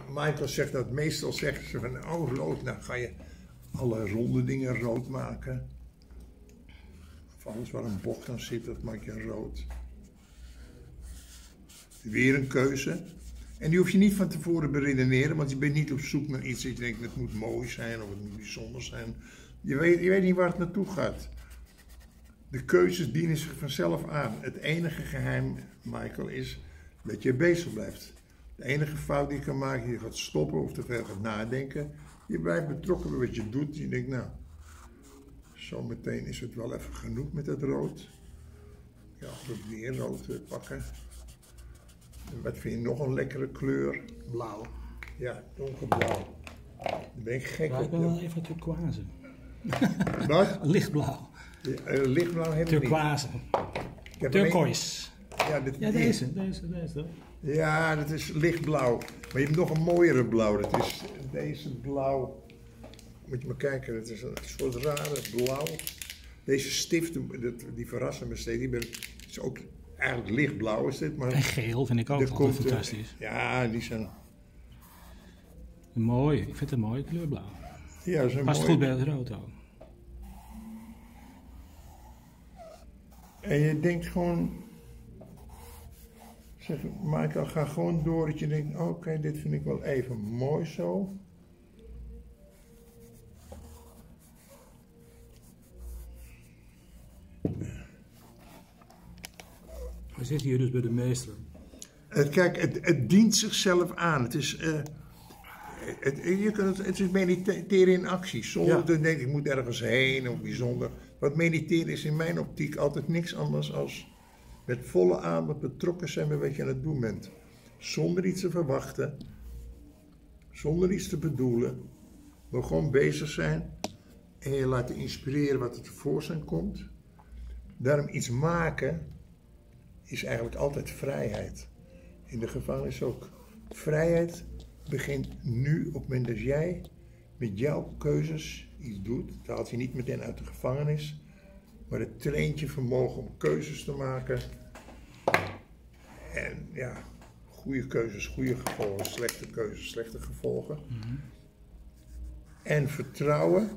Michael zegt dat meestal zeggen ze van, oh rood, nou ga je alle ronde dingen rood maken. Of alles waar een bocht aan zit, dat maak je rood. Weer een keuze. En die hoef je niet van tevoren beredeneren, want je bent niet op zoek naar iets dat je denkt, het moet mooi zijn of het moet bijzonder zijn. Je weet niet waar het naartoe gaat. De keuzes dienen zich vanzelf aan. Het enige geheim, Michael, is dat je bezig blijft. De enige fout die je kan maken, je gaat stoppen of te veel gaat nadenken. Je blijft betrokken bij wat je doet. Je denkt, nou, zometeen is het wel even genoeg met het rood. Ja, dat weer rood pakken. En wat vind je nog een lekkere kleur? Blauw. Ja, donkerblauw. Daar ben ik gek Ja, op. ik ben wel even turquoise. Wat? Lichtblauw. Lichtblauw hebben we niet. Turquoise. Ik heb Turquoise. alleen- Ja, deze. Ja, dat is lichtblauw. Maar je hebt nog een mooiere blauw. Dat is deze blauw. Moet je maar kijken, dat is een soort rare blauw. Deze stiften, die verrassen me steeds. Het is ook eigenlijk lichtblauw is dit. Maar En geel vind ik ook altijd fantastisch. Ja, die zijn... Mooi, ik vind het een mooie kleur blauw. Ja, dat is een Past mooi. goed bij het rood ook. En je denkt gewoon... Zeg, Michael, ga gewoon door dat je denkt, oké, dit vind ik wel even mooi zo. We zitten hier dus bij de meester. Kijk, het dient zichzelf aan. Het is, het is mediteren in actie. Zonder te denken, ik moet ergens heen of bijzonder. Wat mediteren is in mijn optiek altijd niks anders als met volle aandacht betrokken zijn bij wat je aan het doen bent. Zonder iets te verwachten. Zonder iets te bedoelen. Maar gewoon bezig zijn. En je laten inspireren wat er tevoorschijn komt. Daarom iets maken is eigenlijk altijd vrijheid. In de gevangenis ook. Vrijheid begint nu op het moment dat jij met jouw keuzes iets doet. Het haalt je niet meteen uit de gevangenis. Maar het traint je vermogen om keuzes te maken. En ja, goede keuzes, goede gevolgen. Slechte keuzes, slechte gevolgen. En vertrouwen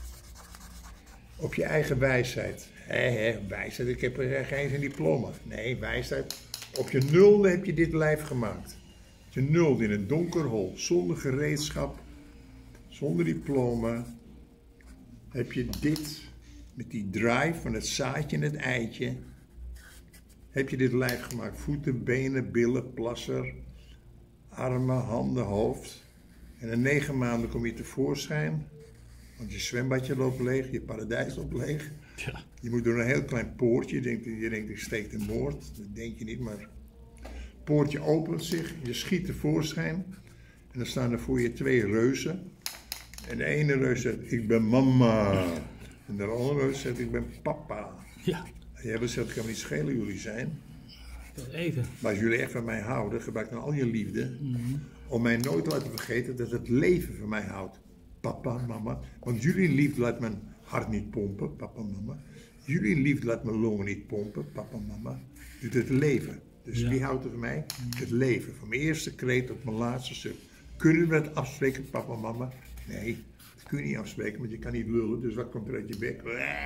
op je eigen wijsheid. Wijsheid, ik heb geen diploma. Nee, wijsheid. Op je nulde heb je dit lijf gemaakt. Op je nulde in een donker hol, zonder gereedschap, zonder diploma, heb je dit, met die drive van het zaadje en het eitje, heb je dit lijf gemaakt. Voeten, benen, billen, plasser, armen, handen, hoofd. En in 9 maanden kom je tevoorschijn, want je zwembadje loopt leeg, je paradijs loopt leeg. Ja. Je moet door een heel klein poortje, je denkt ik steek de moord, dat denk je niet, maar het poortje opent zich, je schiet tevoorschijn en dan staan er voor je 2 reuzen. En de ene reus zegt, ik ben mama. En de andere reus zegt, ik ben papa. Ja. En jij zegt, ik kan me niet schelen jullie zijn. Even. Maar als jullie echt van mij houden, gebruik dan al je liefde om mij nooit te laten vergeten dat het leven van mij houdt. Papa, mama. Want jullie liefde laat mijn hart niet pompen, papa, mama. Jullie liefde laat mijn longen niet pompen, papa, mama. Doet het leven. Dus wie houdt er van mij? Het leven. Van mijn eerste kreet tot mijn laatste stuk. Kunnen we dat afspreken, papa, mama? Nee, dat kun je niet afspreken, want je kan niet lullen. Dus wat komt er uit je bek?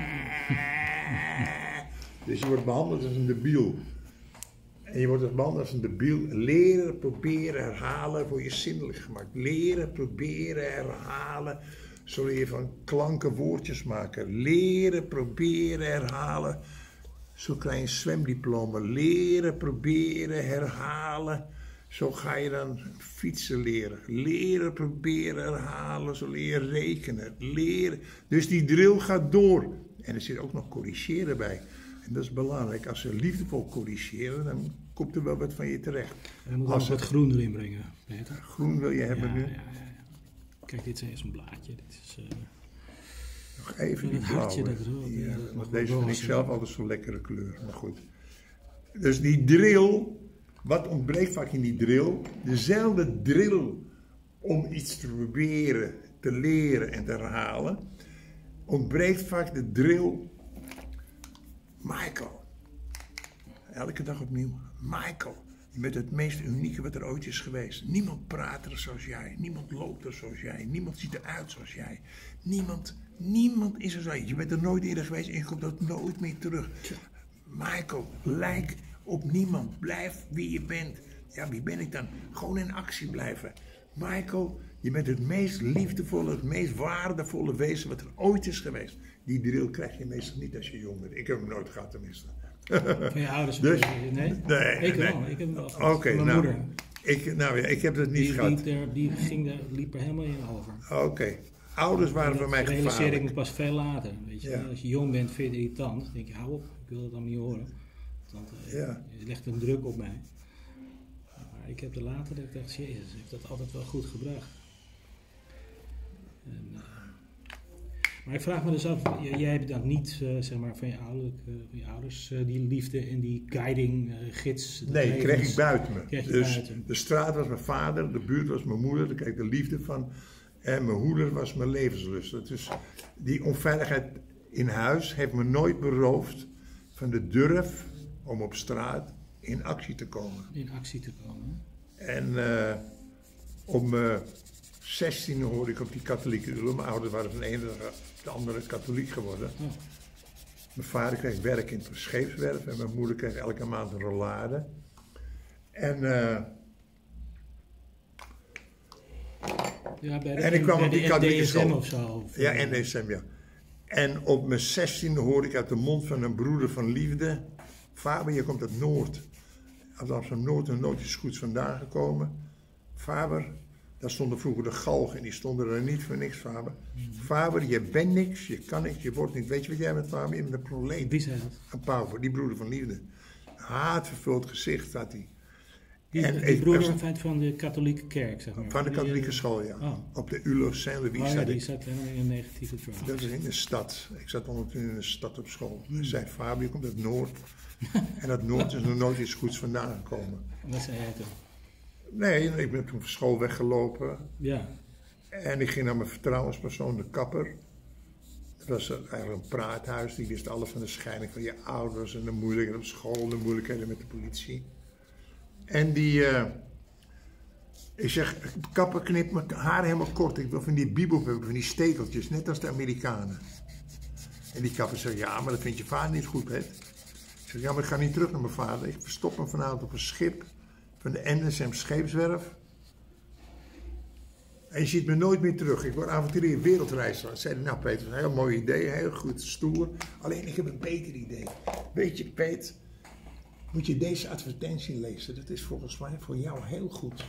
Dus je wordt behandeld als een debiel. En je wordt dus behandeld als een debiel. Leren, proberen, herhalen, word je zindelijk gemaakt. Leren, proberen, herhalen. Zo leer je van klanken woordjes maken. Leren, proberen, herhalen. Zo krijg je een zwemdiploma. Leren, proberen, herhalen. Zo ga je dan fietsen leren. Leren, proberen, herhalen. Zo leer je rekenen. Leren. Dus die drill gaat door. En er zit ook nog corrigeren bij. En dat is belangrijk. Als ze liefdevol corrigeren, dan komt er wel wat van je terecht. En we moeten nog wat groen erin brengen, Peter. Groen wil je hebben nu? Ja. Kijk, dit is een blaadje. Dit is, Nog even die het hartje, blauwe. dat rood, Ja, dat mag deze wel vind ik zijn. zelf altijd zo'n lekkere kleur. Maar goed. Dus die drill, wat ontbreekt vaak in die drill? Dezelfde drill om iets te proberen, te leren en te herhalen. Ontbreekt vaak de drill. Michael. Elke dag opnieuw. Michael, Je bent het meest unieke wat er ooit is geweest. Niemand praat er zoals jij. Niemand loopt er zoals jij. Niemand ziet eruit zoals jij. Niemand is er zoals jij. Je bent er nooit eerder geweest en je komt ook nooit meer terug. Michael, lijk op niemand. Blijf wie je bent. Ja, wie ben ik dan? Gewoon in actie blijven. Michael, je bent het meest liefdevolle, het meest waardevolle wezen wat er ooit is geweest. Die drill krijg je meestal niet als je jong bent. Ik heb hem nooit gehad tenminste. Van je ouders? Dus, nee? Nee. Ik wel. Ik heb hem wel gehad. Oké, Mijn nou, moeder. ik heb het niet gehad. Die liep er helemaal in over. Oké. Ouders waren voor mij Dat realiseerde ik me gevaarlijk. pas veel later. Weet je? Ja. Als je jong bent, vind je het irritant. Dan denk je, hou op, ik wil dat allemaal niet horen. Want Ja. je legt een druk op mij. Maar ik heb er later dat ik dacht, jezus, ik heb dat altijd wel goed gebracht. En, maar ik vraag me dus af, jij hebt dan niet zeg maar, van je ouders die liefde en die guiding, gids. Nee, kreeg ik buiten me. Kreeg je Dus buiten. de straat was mijn vader, de buurt was mijn moeder, daar kreeg ik de liefde van. En mijn hoeder was mijn levenslust. Dus die onveiligheid in huis heeft me nooit beroofd van de durf om op straat in actie te komen. In actie te komen. En om 16 hoorde ik op die katholieke uur. Mijn ouders waren van de ene dag de andere katholiek geworden. Oh. Mijn vader kreeg werk in het scheepswerf en mijn moeder kreeg elke maand een rollade. En Ja, bij En ik kwam op die katholieke NDSM school. of zo. Of, ja, NDSM, ja. En op mijn 16e hoorde ik uit de mond van een broeder van liefde: Faber, je komt uit Noord. Uit Amsterdam-Noord en nooit is goeds vandaan gekomen. Faber, daar stonden vroeger de galgen en die stonden er niet voor niks, Faber. Faber, je bent niks, je kan niks, je wordt niks. Weet je wat jij bent, Faber? Je bent een probleem. Wie zei dat? Een Pauver, die broeder van liefde. Haatvervuld gezicht had hij. Die En broeder van de katholieke kerk, zeg maar. Van de katholieke school, ja. Oh. Op de ULO Saint-Louis Oh ja, zat die ik. zat helemaal in een negatieve draft. Dat is in de stad. Ik zat ondertussen in de stad op school. Hij zei, Fabio komt uit Noord. En dat Noord is nog nooit iets goeds vandaan gekomen. Wat zei hij toen? Nee, ik ben toen van school weggelopen. Ja. En ik ging naar mijn vertrouwenspersoon, de kapper. Dat was eigenlijk een praathuis. Die wist alles van de scheiding van je ouders en de moeilijkheden op school, de moeilijkheden met de politie. En die... ik zeg, kapper, knip mijn haar helemaal kort. Ik wil van die bibelpuppen, van die stekeltjes, net als de Amerikanen. En die kapper zegt, ja, maar dat vindt je vader niet goed, hè? Ik zeg, ja, maar ik ga niet terug naar mijn vader. Ik verstop hem vanavond op een schip van de NSM scheepswerf. En je ziet me nooit meer terug. Ik word avonturier wereldreiziger. Ze zeiden, nou Peter, dat is een heel mooi idee, heel goed, stoer. Alleen ik heb een beter idee. Weet je, Peter, moet je deze advertentie lezen. Dat is volgens mij voor jou heel goed.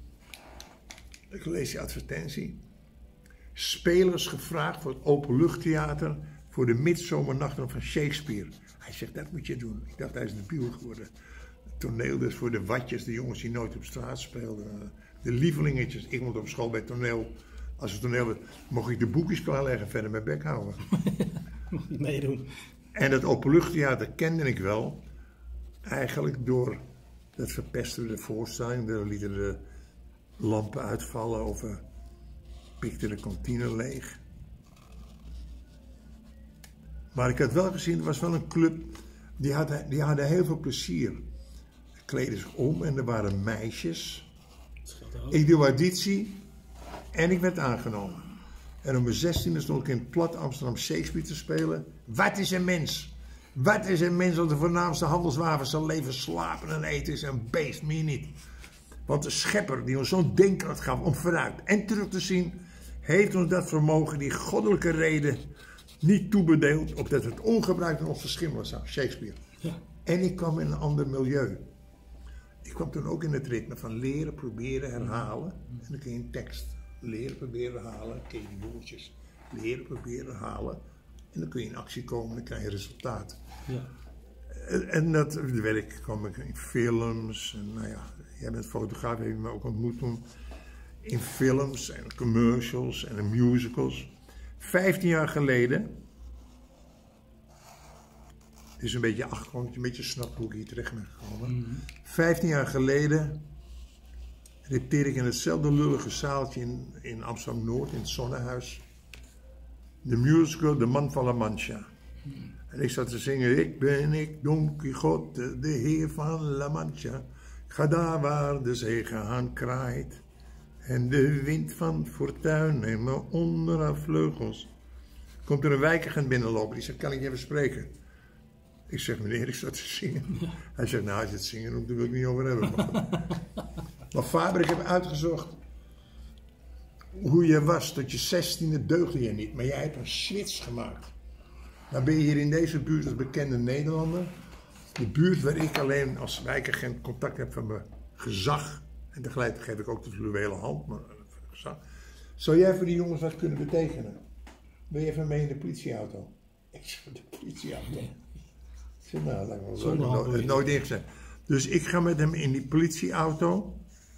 Ik lees die advertentie. Spelers gevraagd voor het openluchttheater voor de midzomernachten van Shakespeare. Hij zegt, dat moet je doen. Ik dacht, hij is debiel geworden. Het toneel dus voor de watjes, de jongens die nooit op straat speelden. De lievelingetjes. Ik moet op school bij toneel. Als het toneel werd, mocht ik de boekjes klaarleggen en verder mijn bek houden. Mag niet meedoen. En dat openluchttheater kende ik wel. Eigenlijk door dat verpesten de voorstelling. We lieten de lampen uitvallen of we pikten de kantine leeg. Maar ik had wel gezien, er was wel een club, die hadden heel veel plezier. Ze kleden zich om en er waren meisjes. Ik doe auditie en ik werd aangenomen. En om mijn 16e stond ik in het plat Amsterdam Shakespeare te spelen. Wat is een mens? Wat is een mens? Want de voornaamste handelswapen zal leven, slapen en eten is een beest, meer niet. Want de schepper die ons zo'n denkkracht gaf om vooruit en terug te zien, heeft ons dat vermogen, die goddelijke reden, niet toebedeeld, opdat het ongebruikt in ons verschimmelen zou. Shakespeare. Ja. En ik kwam in een ander milieu. Ik kwam toen ook in het ritme van leren, proberen, herhalen. En dan kun je een tekst leren, proberen, herhalen. Ken je die woordjes. Leren, proberen, herhalen. En dan kun je in actie komen en dan krijg je resultaat. Ja. En dat werk kwam ik in films. En nou ja, jij bent fotograaf, heb je me ook ontmoet toen. In films en commercials en musicals. 15 jaar geleden. Het is een beetje achtergrond, dat je een beetje snapt hoe ik hier terecht ben gekomen. 15 jaar geleden repeteerde ik in hetzelfde lullige zaaltje in Amsterdam-Noord, in het Zonnehuis. De musical De Man van La Mancha. En ik zat te zingen, ik ben Don Quixote, de heer van La Mancha. Ga daar waar de zeegaan kraait en de wind van fortuin neemt me onder haar vleugels. Komt er een wijkagent binnenlopen, die zegt, kan ik je even spreken? Ik zeg, meneer, ik sta te zingen. Hij zegt, nou, als je het zingen noemt, daar wil ik niet over hebben. Maar Faber, ik heb uitgezocht hoe je was. Tot je 16e deugde je niet, maar jij hebt een switch gemaakt. Dan ben je hier in deze buurt als bekende Nederlander. De buurt waar ik alleen als wijkagent contact heb van mijn gezag. En tegelijkertijd geef ik ook de fluwelen hand, maar gezag. Zou jij voor die jongens wat kunnen betekenen? Wil je even mee in de politieauto? Ik zeg, de politieauto? Ik zeg, nou, dat lijkt me wel leuk. Nooit ingezet. Dus ik ga met hem in die politieauto.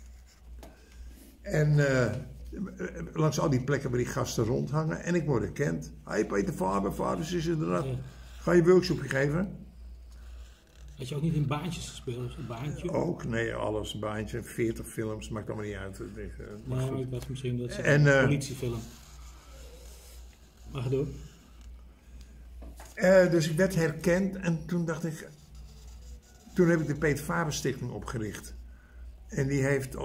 En langs al die plekken waar die gasten rondhangen. En ik word herkend. Hey Peter Faber, vaders is inderdaad. Ja. Ga je een workshopje geven? Had je ook niet in baantjes gespeeld? Een baantje? Ook, nee, alles. Een baantje, 40 films, maakt allemaal niet uit. Maar ik was misschien dat een politiefilm. Mag door. Dus ik werd herkend en toen dacht ik. Toen heb ik de Peter Faber Stichting opgericht. En die heeft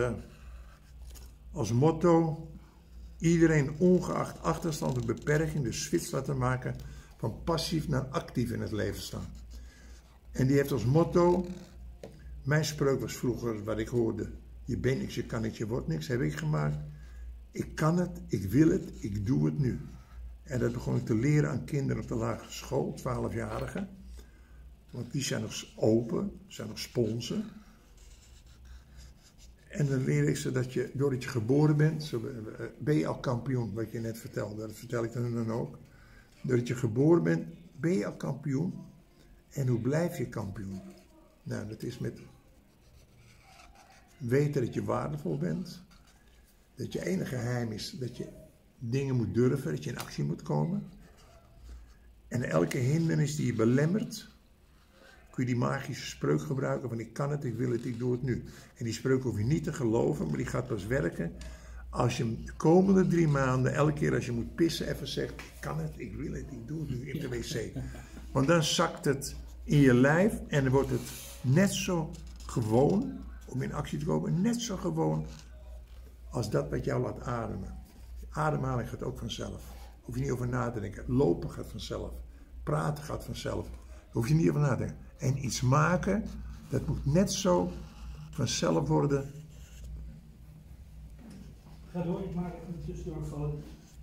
als motto: iedereen ongeacht achterstand en beperking de switch laten maken van passief naar actief in het leven staan. En die heeft als motto, mijn spreuk was vroeger wat ik hoorde: je bent niks, je kan niks, je wordt niks, heb ik gemaakt. Ik kan het, ik wil het, ik doe het nu. En dat begon ik te leren aan kinderen op de lagere school, 12-jarigen. Want die zijn nog open, zijn nog sponsen. En dan leer ik ze dat je, doordat je geboren bent, ben je al kampioen, wat je net vertelde. Dat vertel ik dan ook. Doordat je geboren bent, ben je al kampioen. En hoe blijf je kampioen? Nou, dat is met weten dat je waardevol bent. Dat je enige geheim is dat je dingen moet durven, dat je in actie moet komen. En elke hindernis die je belemmert, kun je die magische spreuk gebruiken van ik kan het, ik wil het, ik doe het nu. En die spreuk hoef je niet te geloven, maar die gaat pas werken als je de komende 3 maanden, elke keer als je moet pissen, even zegt ik kan het, ik wil het, ik doe het nu in de wc. Want dan zakt het in je lijf en dan wordt het net zo gewoon om in actie te komen, net zo gewoon als dat wat jou laat ademen. Ademhaling gaat ook vanzelf. Hoef je niet over na te denken. Lopen gaat vanzelf. Praten gaat vanzelf. Hoef je niet over na te denken. En iets maken, dat moet net zo vanzelf worden. Ga door, ik maak het tussendoor van.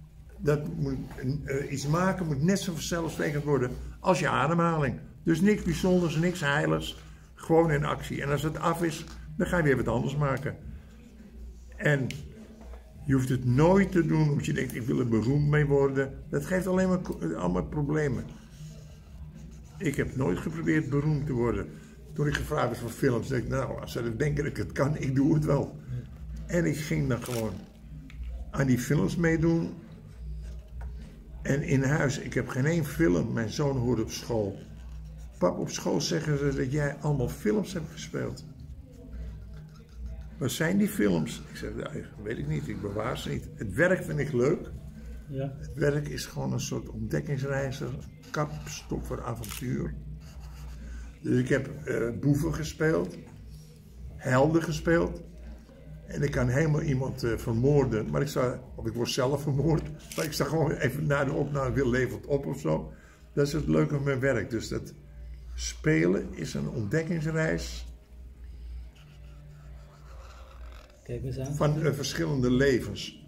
Iets maken moet net zo vanzelfsprekend worden als je ademhaling. Dus niks bijzonders, niks heiligs. Gewoon in actie. En als het af is, dan ga je weer wat anders maken. En je hoeft het nooit te doen omdat je denkt, ik wil er beroemd mee worden. Dat geeft alleen maar allemaal problemen. Ik heb nooit geprobeerd beroemd te worden. Toen ik gevraagd was voor films, dacht ik, nou, als ze denken dat ik het kan, ik doe het wel. En ik ging dan gewoon aan die films meedoen. En in huis, ik heb geen één film, mijn zoon hoort op school. Pap, op school zeggen ze dat jij allemaal films hebt gespeeld. Wat zijn die films? Ik zeg, nou, weet ik niet, ik bewaar ze niet. Het werk vind ik leuk. Ja. Het werk is gewoon een soort ontdekkingsreizer, kapstok voor avontuur. Dus ik heb boeven gespeeld, helden gespeeld. En ik kan helemaal iemand vermoorden, maar ik word zelf vermoord. Maar ik sta gewoon even na de opname, wil levend op of zo. Dat is het leuke van mijn werk. Dus dat spelen is een ontdekkingsreis. Kijk eens aan. Van verschillende levens.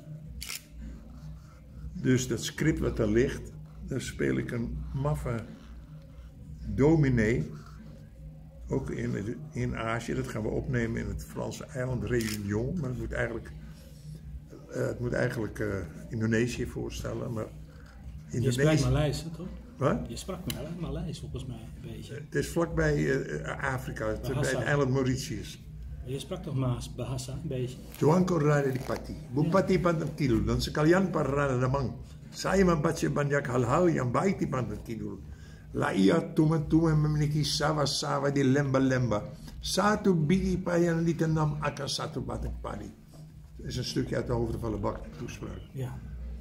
Dus dat script wat daar ligt, daar speel ik een maffe dominee. Ook in Azië, dat gaan we opnemen in het Franse eiland Réunion. Maar het moet eigenlijk Indonesië voorstellen. Maar Je spreekt Maleis, toch? Wat? Je sprak Maleis volgens mij een beetje. Het is vlakbij Afrika, bij het eiland Mauritius. Je sprak toch Bahasa een beetje? Tuan Korrade di Pati, Bupati Pantan Kidul, dan sekalian para namang. Saya membaca banyak hal-hal yang baik di Pantan Kidul. Laia tumen memiliki sawah-sawah di lemba-lemba. Satu biji payan ditanam akan satu batang padi. Dat is een stukje uit de hoofden van de bak toespraak. Ja.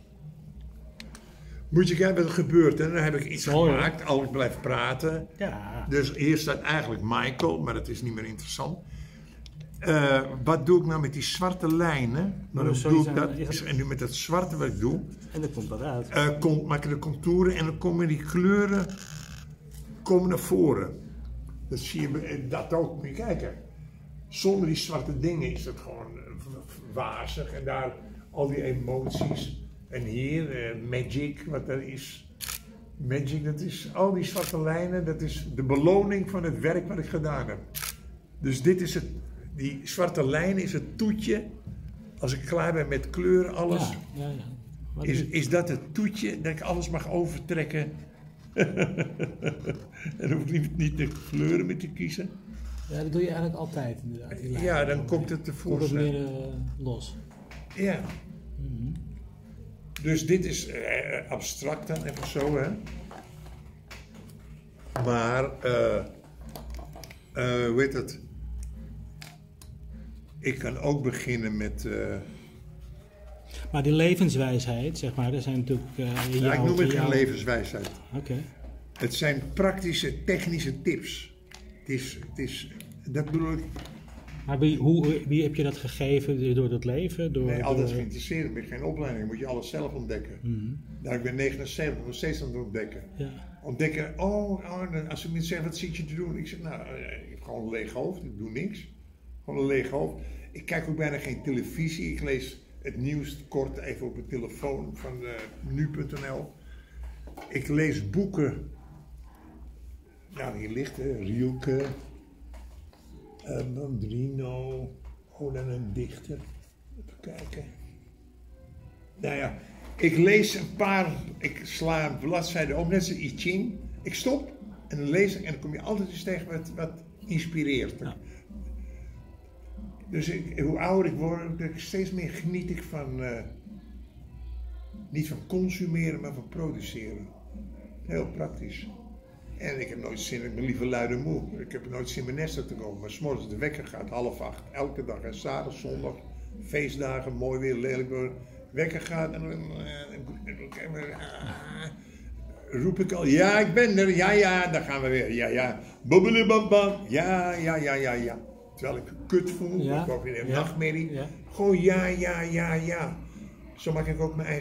Moet je kijken wat er gebeurt. En dan heb ik iets gemaakt, al ik blijf praten. Ja. Dus hier staat eigenlijk Michael, maar dat is niet meer interessant. Wat doe ik nou met die zwarte lijnen? Maar Dan zo doe ik zijn- dat, en nu met dat zwarte wat ik doe, En dan komt dat uit. maak ik de contouren en dan komen die kleuren naar voren. Dat zie je, dat ook, moet je kijken. Zonder die zwarte dingen is het gewoon wazig en daar al die emoties. En hier, magic, wat er is. Magic, dat is al die zwarte lijnen, dat is de beloning van het werk wat ik gedaan heb. Dus dit is het, die zwarte lijn is het toetje. Als ik klaar ben met kleuren, alles, Ja. Maar is dat het toetje dat ik alles mag overtrekken. En hoef ik niet de kleuren meer te kiezen. ja, dat doe je eigenlijk altijd inderdaad. die lijn. Ja, dan komt het Komt het tevoorschijn. meer los. Ja. Dus dit is abstract dan even zo, hè. Maar, hoe heet het? Ik kan ook beginnen met... Maar die levenswijsheid, zeg maar, dat zijn natuurlijk... ja, ik noem het geen levenswijsheid. Oké. Het zijn praktische, technische tips. Het is, dat bedoel ik... Maar wie heb je dat gegeven? Door dat leven? Nee, altijd geïnteresseerd. Ik ben geen opleiding, moet je alles zelf ontdekken. Nou, ik ben 79, nog steeds aan het ontdekken. Ja. Ontdekken, als ze me zeggen, wat zit je te doen? Ik zeg, nou, ik heb gewoon een leeg hoofd, ik doe niks. Gewoon een leeg hoofd. Ik kijk ook bijna geen televisie, ik lees het nieuws kort even op mijn telefoon van nu.nl. Ik lees boeken. Nou, hier ligt Rilke, Mandrino, dan een dichter. Even kijken. Nou ja, ik lees een paar, ik sla een bladzijde op, net als I Ching. Ik stop en dan lees ik en dan kom je altijd eens tegen wat inspireert. Ja. Dus hoe ouder ik word, steeds meer geniet ik van, niet van consumeren, maar van produceren. Heel praktisch. En ik heb nooit zin, ik ben liever lui en moe. Ik heb nooit zin in mijn nest te komen. Maar 's morgens de wekker gaat 7:30, elke dag. En zaterdag, zondag, feestdagen, mooi weer, lelijk weer. Wekker gaat en dan roep ik al, ja, ik ben er, ja, dan gaan we weer, ja. Bobbelibabam, ja. Terwijl ik kut voel, ik ook weer een nachtmerrie. Ja. Gewoon ja. Zo maak ik ook mijn eigen